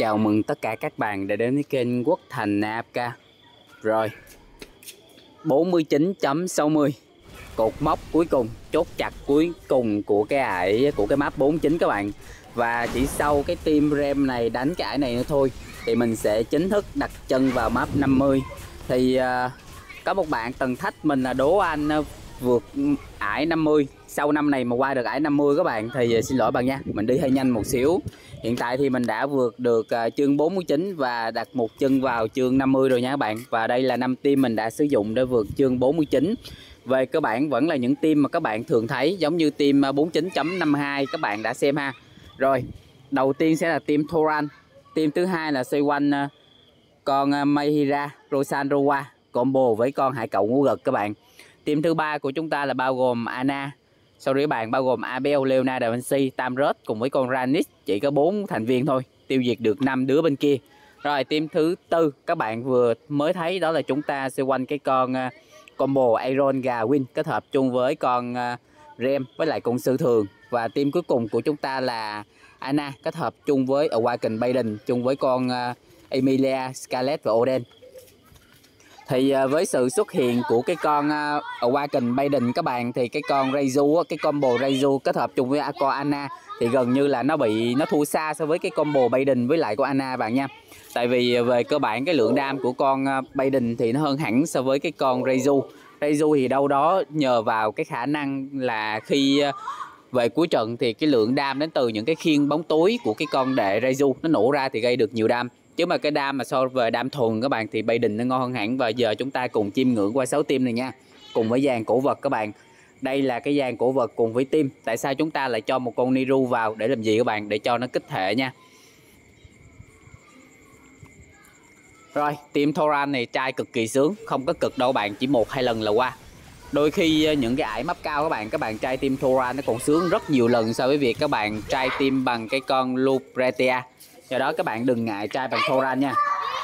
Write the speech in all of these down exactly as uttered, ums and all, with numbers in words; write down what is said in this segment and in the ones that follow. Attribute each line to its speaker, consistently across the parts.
Speaker 1: Chào mừng tất cả các bạn đã đến với kênh Quốc Thành a ép ca. Rồi bốn mươi chín chấm sáu mươi, cột mốc cuối cùng, chốt chặt cuối cùng của cái ải của cái map bốn mươi chín các bạn. Và chỉ sau cái team rem này đánh cái ải này nữa thôi thì mình sẽ chính thức đặt chân vào map năm mươi. Thì uh, có một bạn từng thách mình là đố anh uh, vượt ải năm mươi. Sau năm này mà qua được ải năm mươi các bạn thì uh, xin lỗi bạn nha, mình đi hơi nhanh một xíu. Hiện tại thì mình đã vượt được uh, chương bốn mươi chín và đặt một chân vào chương năm mươi rồi nha các bạn. Và đây là năm team mình đã sử dụng để vượt chương bốn mươi chín. Về cơ bản vẫn là những team mà các bạn thường thấy, giống như team bốn mươi chín chấm năm mươi hai các bạn đã xem ha. Rồi, đầu tiên sẽ là team Thoran. Team thứ hai là xoay quanh uh, con uh, Mayhira Rosanrowa combo với con hải cẩu ngũ gật các bạn. Team thứ ba của chúng ta là bao gồm Ana, sorry các bạn, bao gồm Abel, Leona, Da Vinci, Tamrus cùng với con Ranis, chỉ có bốn thành viên thôi, tiêu diệt được năm đứa bên kia. Rồi team thứ tư các bạn vừa mới thấy đó là chúng ta xoay quanh cái con uh, combo Aeron gà Win kết hợp chung với con uh, Rem với lại con sư thường. Và team cuối cùng của chúng ta là Ana kết hợp chung với Awaken Baden chung với con uh, Emilia, Scarlet và Oden. Thì uh, với sự xuất hiện của cái con uh, Awaken Baden các bạn, thì cái con Reizu, cái combo Reizu kết hợp chung với con Ana thì gần như là nó bị nó thua xa so với cái combo Baden với lại con Ana bạn nha. Tại vì về cơ bản cái lượng đam của con Baden thì nó hơn hẳn so với cái con Reizu. Reizu thì đâu đó nhờ vào cái khả năng là khi về cuối trận thì cái lượng đam đến từ những cái khiên bóng tối của cái con đệ Reizu nó nổ ra thì gây được nhiều đam. Chứ mà cái đam mà so về đam thuần các bạn thì Baden nó ngon hơn hẳn. Và giờ chúng ta cùng chiêm ngưỡng qua sáu team này nha, cùng với dàn cổ vật các bạn. Đây là cái dàn cổ vật cùng với team. Tại sao chúng ta lại cho một con Niru vào để làm gì các bạn? Để cho nó kích hệ nha. Rồi, team Thoran này trai cực kỳ sướng, không có cực đâu bạn, chỉ một hai lần là qua. Đôi khi những cái ải map cao các bạn, các bạn trai team Thoran nó còn sướng rất nhiều lần so với việc các bạn trai team bằng cái con Lupretia. Do đó các bạn đừng ngại trai bằng Thoran nha.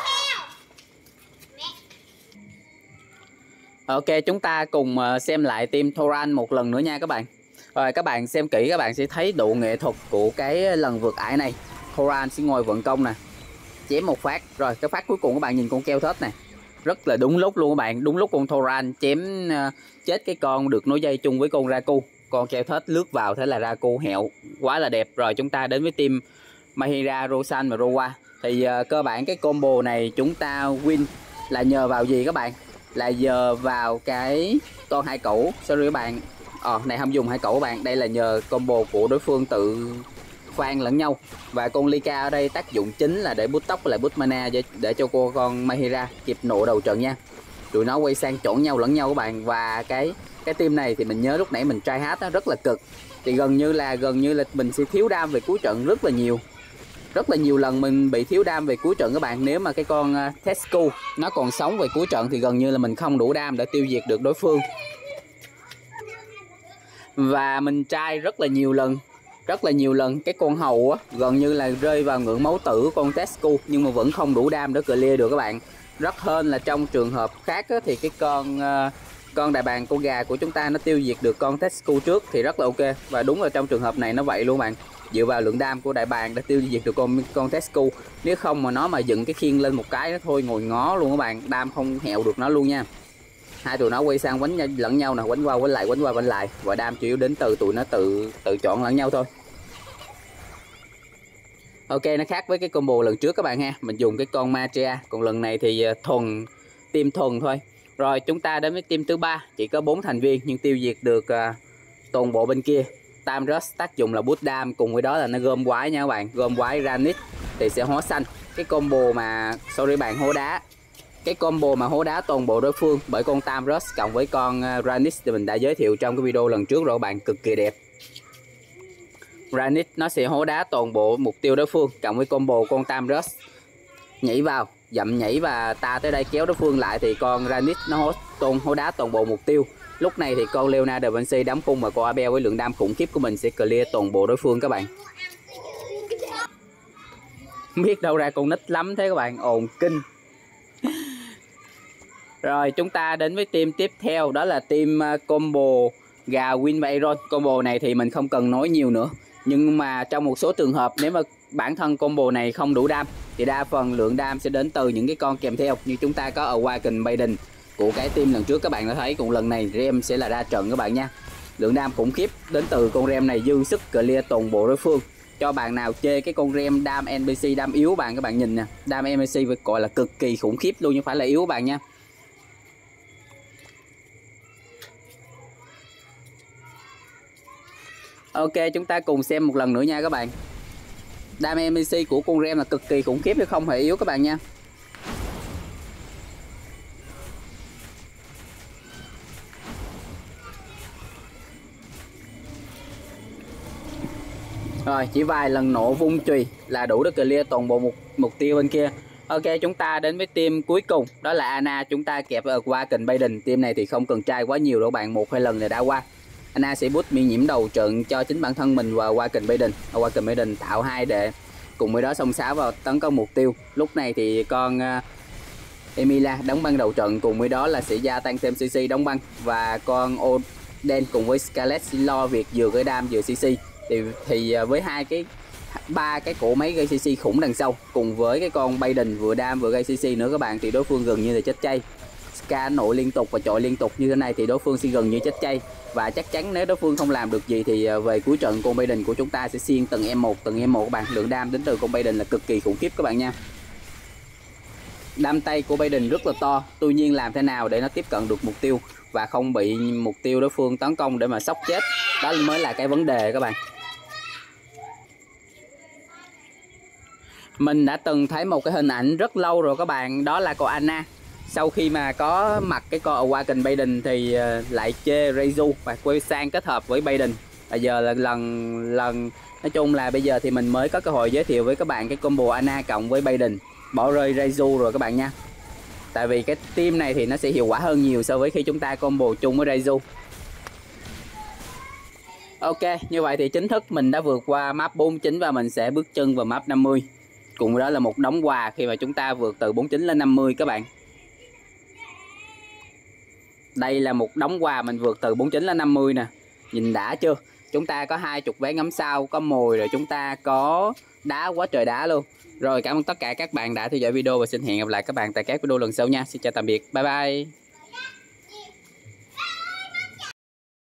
Speaker 1: Ok, chúng ta cùng xem lại team Thoran một lần nữa nha các bạn. Rồi các bạn xem kỹ các bạn sẽ thấy độ nghệ thuật của cái lần vượt ải này. Thoran sẽ ngồi vận công nè, chém một phát. Rồi cái phát cuối cùng các bạn nhìn con keo thớt nè, rất là đúng lúc luôn các bạn. Đúng lúc con Thoran chém uh, chết cái con được nối dây chung với con Raku. Con keo thớt lướt vào, thế là Raku hẹo, quá là đẹp. Rồi chúng ta đến với team Mayhira, Rosan và Rowa. Thì uh, cơ bản cái combo này chúng ta win là nhờ vào gì các bạn? Là nhờ vào cái con hải cẩu. Sorry các bạn, ờ này không dùng hải cẩu các bạn. Đây là nhờ combo của đối phương tự khoan lẫn nhau. Và con Lika ở đây tác dụng chính là để boost tốc và lại boost mana để, để cho cô con Mayhira kịp nộ đầu trận nha. Tụi nó quay sang trộn nhau lẫn nhau các bạn. Và cái cái team này thì mình nhớ lúc nãy mình try hát nó rất là cực. Thì gần như là gần như là mình sẽ thiếu đam về cuối trận rất là nhiều. Rất là nhiều lần mình bị thiếu đam về cuối trận các bạn. Nếu mà cái con uh, Tesco nó còn sống về cuối trận thì gần như là mình không đủ đam để tiêu diệt được đối phương. Và mình try rất là nhiều lần Rất là nhiều lần cái con hầu á, gần như là rơi vào ngưỡng máu tử của con Tesco nhưng mà vẫn không đủ đam để clear được các bạn. Rất hơn là trong trường hợp khác á, thì cái con uh, con đại bàng con gà của chúng ta nó tiêu diệt được con Tesco trước thì rất là ok. Và đúng là trong trường hợp này nó vậy luôn bạn. Dựa vào lượng đam của đại bàng để tiêu diệt được con con Tesco. Nếu không mà nó mà dựng cái khiên lên một cái nó thôi ngồi ngó luôn các bạn, đam không hẹo được nó luôn nha. Hai tụi nó quay sang quánh lẫn nhau nè, quánh qua quánh lại, quánh qua quánh lại. Và đam chủ yếu đến từ tụi nó tự tự chọn lẫn nhau thôi. Ok, nó khác với cái combo lần trước các bạn ha. Mình dùng cái con Matria, còn lần này thì thuần team thuần thôi. Rồi chúng ta đến với team thứ ba, chỉ có bốn thành viên nhưng tiêu diệt được uh, toàn bộ bên kia. Tamrus tác dụng là boost đam, cùng với đó là nó gom quái nha các bạn. Gom quái Ranis thì sẽ hóa xanh. Cái combo mà sorry bạn hố đá. Cái combo mà hố đá toàn bộ đối phương bởi con Tamrus cộng với con uh, Ranis thì mình đã giới thiệu trong cái video lần trước rồi các bạn, cực kỳ đẹp. Ranis nó sẽ hố đá toàn bộ mục tiêu đối phương cộng với combo con Tamrus nhảy vào, dậm nhảy và ta tới đây kéo đối phương lại thì con Ranis nó hố, tôn, hố đá toàn bộ mục tiêu. Lúc này thì con Leona, Da Vinci đấm cung và con Abel với lượng đam khủng khiếp của mình sẽ clear toàn bộ đối phương các bạn. Biết đâu ra con nít lắm thế các bạn, ồn kinh. Rồi chúng ta đến với team tiếp theo, đó là team combo gà Win và Aeron. Combo này thì mình không cần nói nhiều nữa. Nhưng mà trong một số trường hợp nếu mà bản thân combo này không đủ đam thì đa phần lượng đam sẽ đến từ những cái con kèm theo, như chúng ta có Awaken Maiden của cái team lần trước các bạn đã thấy, còn lần này Rem sẽ là ra trận các bạn nha. Lượng đam khủng khiếp đến từ con Rem này, dư sức clear toàn bộ đối phương. Cho bạn nào chê cái con Rem đam en pê xê đam yếu bạn, các bạn nhìn nè, đam en pê xê phải gọi là cực kỳ khủng khiếp luôn chứ không phải là yếu các bạn nha. Ok, chúng ta cùng xem một lần nữa nha các bạn. Đam en pê xê của con Rem là cực kỳ khủng khiếp chứ không hề yếu các bạn nha. Rồi, chỉ vài lần nổ vung chùy là đủ để clear toàn bộ một mục tiêu bên kia. Ok, chúng ta đến với team cuối cùng, đó là Ana. Chúng ta kẹp ở Awaken Maiden. Team này thì không cần trai quá nhiều đâu bạn, một hai lần là đã qua. Ana sẽ boost miễn nhiễm đầu trận cho chính bản thân mình và Awaken Maiden. Awaken Maiden tạo hai để cùng với đó xông xáo vào tấn công mục tiêu. Lúc này thì con uh, Emilia đóng băng đầu trận, cùng với đó là sẽ gia tăng thêm xê xê đóng băng, và con Oden cùng với Scarlet sẽ lo việc vừa cái đam vừa xê xê. Thì, thì với hai cái ba cái cỗ máy gây xê xê khủng đằng sau, cùng với cái con Maiden vừa đam vừa gây xê xê nữa các bạn, thì đối phương gần như là chết chay. Ska nội liên tục và chọi liên tục như thế này thì đối phương sẽ gần như chết chay. Và chắc chắn nếu đối phương không làm được gì thì về cuối trận con Maiden của chúng ta sẽ xiên từng em một từng em một các bạn. Lượng đam đến từ con Maiden là cực kỳ khủng khiếp các bạn nha. Đam tay của Maiden rất là to, tuy nhiên làm thế nào để nó tiếp cận được mục tiêu và không bị mục tiêu đối phương tấn công để mà sốc chết, đó mới là cái vấn đề các bạn. Mình đã từng thấy một cái hình ảnh rất lâu rồi các bạn, đó là con Ana. Sau khi mà có mặc cái con Awaken Maiden thì lại chê Reizu và quay sang kết hợp với Maiden. Bây giờ là lần lần nói chung là bây giờ thì mình mới có cơ hội giới thiệu với các bạn cái combo Ana cộng với Maiden, bỏ rơi Reizu rồi các bạn nha. Tại vì cái team này thì nó sẽ hiệu quả hơn nhiều so với khi chúng ta combo chung với Reizu. Ok, như vậy thì chính thức mình đã vượt qua map bốn mươi chín và mình sẽ bước chân vào map năm mươi. Cùng với đó là một đống quà khi mà chúng ta vượt từ bốn mươi chín lên năm mươi các bạn. Đây là một đống quà mình vượt từ bốn mươi chín lên năm mươi nè. Nhìn đã chưa? Chúng ta có hai mươi vé ngắm sao, có mồi, rồi chúng ta có đá quá trời đá luôn. Rồi, cảm ơn tất cả các bạn đã theo dõi video và xin hẹn gặp lại các bạn tại các video lần sau nha. Xin chào tạm biệt. Bye bye.